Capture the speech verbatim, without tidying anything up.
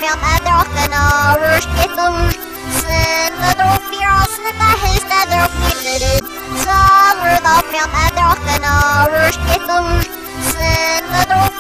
film adrochna rushketum. Sin the drop virus in the haste that drop needed. Summer the film adrochna rushketum. Sin the drop